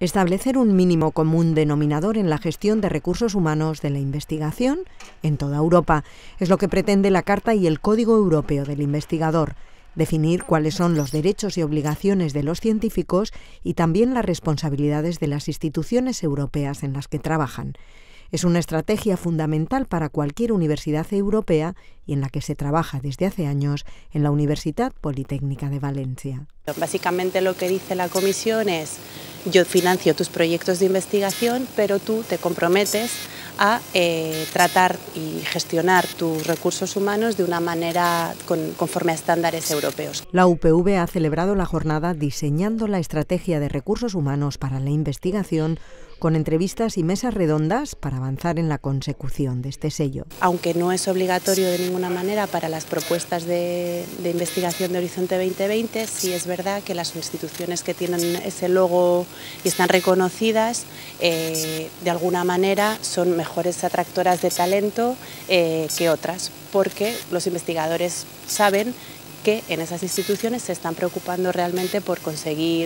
Establecer un mínimo común denominador en la gestión de recursos humanos de la investigación en toda Europa es lo que pretende la Carta y el Código Europeo del Investigador. Definir cuáles son los derechos y obligaciones de los científicos y también las responsabilidades de las instituciones europeas en las que trabajan. Es una estrategia fundamental para cualquier universidad europea y en la que se trabaja desde hace años en la Universitat Politécnica de Valencia. Básicamente lo que dice la Comisión es: yo financio tus proyectos de investigación, pero tú te comprometes a tratar y gestionar tus recursos humanos de una manera conforme a estándares europeos. La UPV ha celebrado la jornada diseñando la estrategia de recursos humanos para la investigación, con entrevistas y mesas redondas para avanzar en la consecución de este sello. Aunque no es obligatorio de ninguna manera para las propuestas de investigación de Horizonte 2020, sí es verdad que las instituciones que tienen ese logo y están reconocidas, de alguna manera son mejores atractoras de talento que otras, porque los investigadores saben que en esas instituciones se están preocupando realmente por conseguir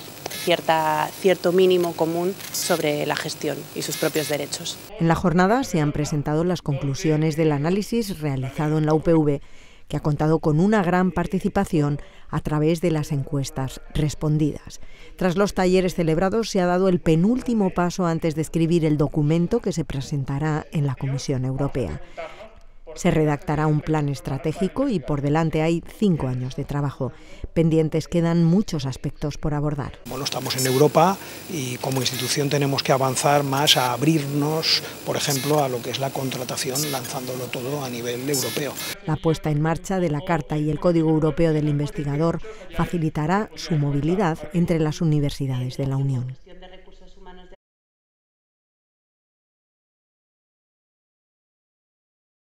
cierto mínimo común sobre la gestión y sus propios derechos. En la jornada se han presentado las conclusiones del análisis realizado en la UPV, que ha contado con una gran participación a través de las encuestas respondidas. Tras los talleres celebrados se ha dado el penúltimo paso antes de escribir el documento que se presentará en la Comisión Europea. Se redactará un plan estratégico y por delante hay 5 años de trabajo. Pendientes quedan muchos aspectos por abordar. Bueno, estamos en Europa y como institución tenemos que avanzar más a abrirnos, por ejemplo, a lo que es la contratación, lanzándolo todo a nivel europeo. La puesta en marcha de la Carta y el Código Europeo del Investigador facilitará su movilidad entre las universidades de la Unión.